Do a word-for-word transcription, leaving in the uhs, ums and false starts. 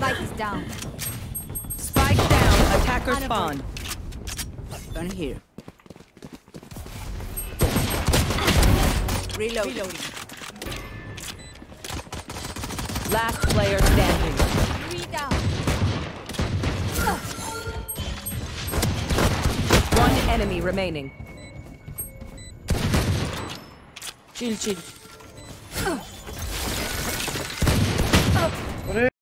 Spike is down. Spike down. Attacker spawn. Gun here. Reload. Reloading. Last player standing. Three down. One enemy remaining. Chill, chill.